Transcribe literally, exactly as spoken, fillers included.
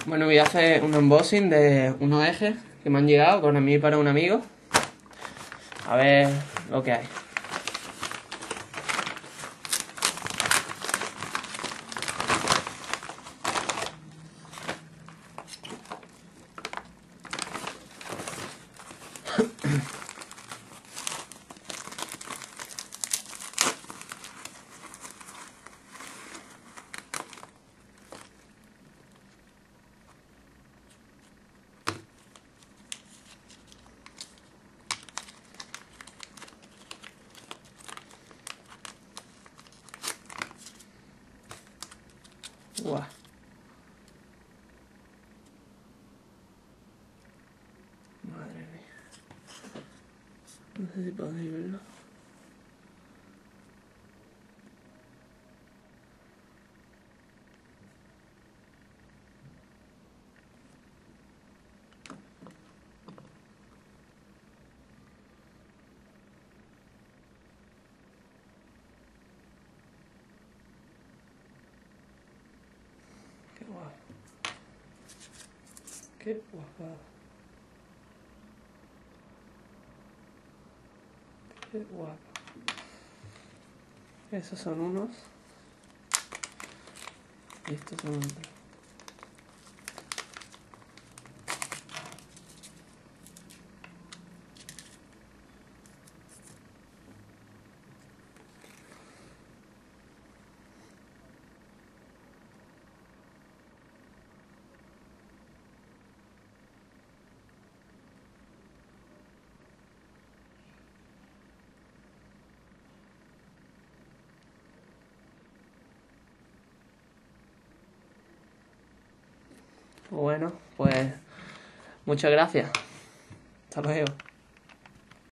Bueno, voy a hacer un unboxing de unos ejes que me han llegado con mí para un amigo. A ver lo que hay. Guau. Madre mía. No sé si podéis verlo. Qué guapo. Qué guapo. Qué guapo. Esos son unos. Y estos son otros. Bueno, pues muchas gracias. Hasta luego.